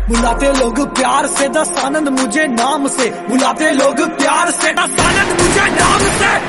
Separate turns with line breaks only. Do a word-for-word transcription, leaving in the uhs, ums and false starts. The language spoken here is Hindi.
बुलाते लोग प्यार से दस आनंद मुझे नाम से, बुलाते लोग प्यार से दस आनंद मुझे नाम से।